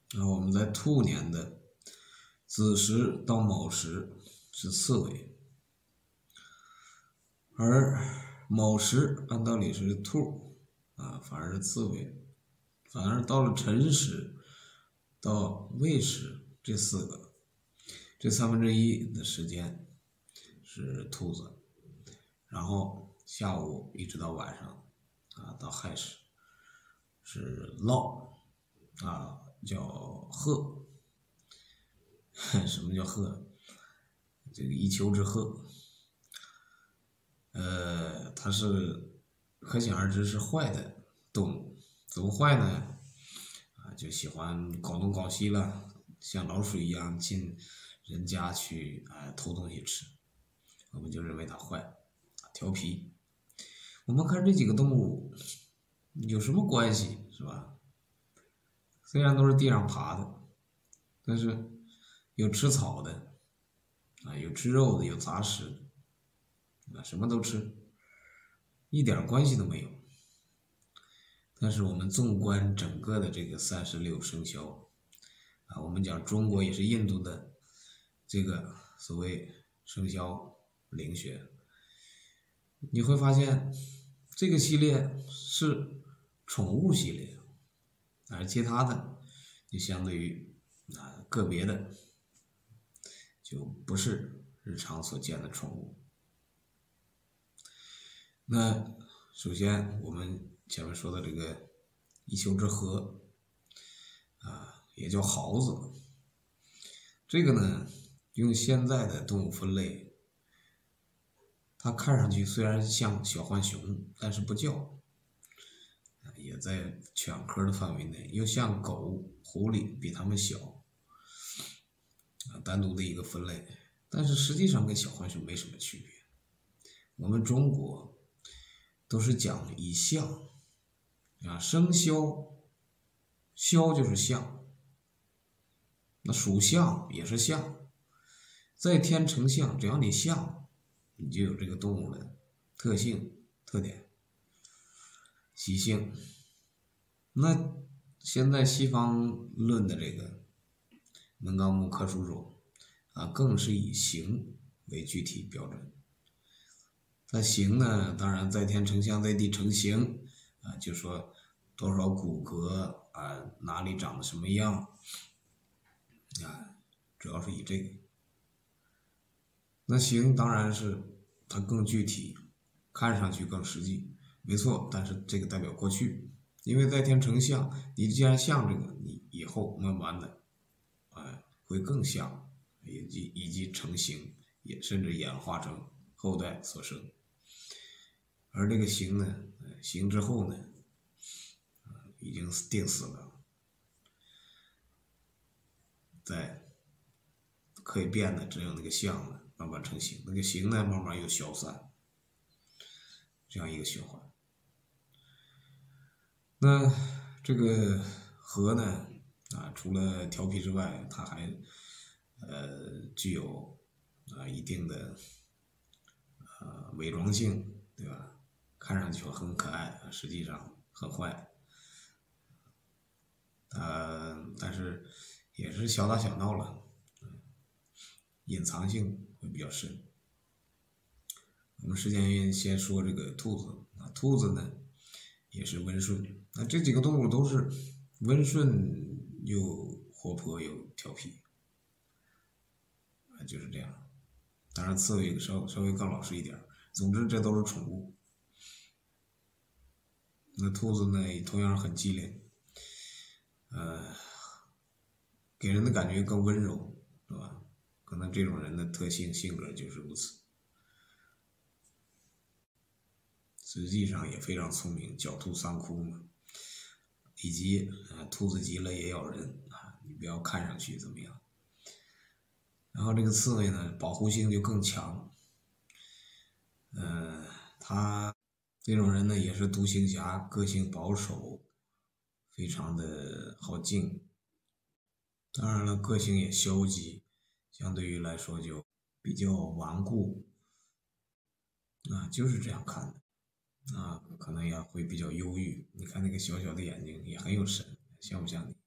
然后我们在兔年的子时到卯时是刺猬，而卯时按道理是兔反而是刺猬，反而到了辰时到未时这1/3的时间是兔子，然后下午一直到晚上到亥时是涝叫鹤。什么叫鹤？这个一丘之貉，它是可想而知是坏的动物。怎么坏呢？就喜欢搞东搞西了，像老鼠一样进人家去偷东西吃，我们就认为它坏，调皮。我们看这几个动物有什么关系，是吧？虽然都是地上爬的，但是有吃草的有吃肉的，有杂食的什么都吃，一点关系都没有。但是我们纵观整个的这个36生肖我们讲中国也是印度的这个所谓生肖灵学，你会发现这个系列是宠物系列，而其他的就相对于个别的就不是日常所见的宠物。那首先我们前面说的这个一丘之貉也叫狍子，这个呢用现在的动物分类，它看上去虽然像小浣熊，但是不叫，也在犬科的范围内，又像狗、狐狸，比它们小单独的一个分类，但是实际上跟小浣熊没什么区别。我们中国都是讲以象生肖，肖就是象，那属相也是象，在天成象，只要你象，你就有这个动物的特性、特点、习性。那现在西方论的这个门纲目科属种更是以形为具体标准。它形呢，当然在天成象，在地成形就说多少骨骼哪里长得什么样主要是以这个。那形当然是它更具体，看上去更实际，没错。但是这个代表过去，因为在天成象，你既然像这个，你以后慢慢的会更像，以及成形，也甚至演化成后代所生。而这个形呢，形之后呢，已经定死了，在可以变的只有那个象了，慢慢成形，那个形呢慢慢又消散，这样一个循环。那这个貉呢除了调皮之外，它还具有一定的伪装性，对吧？看上去很可爱，实际上很坏。但是也是小打小闹了，隐藏性会比较深。我们时间原因先说这个兔子兔子呢也是温顺，那这几个动物都是温顺又活泼又调皮就是这样。当然刺猬稍微更老实一点，总之这都是宠物。那兔子呢同样很机灵，给人的感觉更温柔，是吧？可能这种人的特性性格就是如此。实际上也非常聪明，狡兔三窟嘛。以及兔子急了也咬人你不要看上去怎么样。然后这个刺猬呢，保护性就更强。他这种人呢也是独行侠，个性保守，非常的好静。当然了，个性也消极，相对于来说就比较顽固就是这样看的可能也会比较忧郁。你看那个小小的眼睛也很有神，像不像你？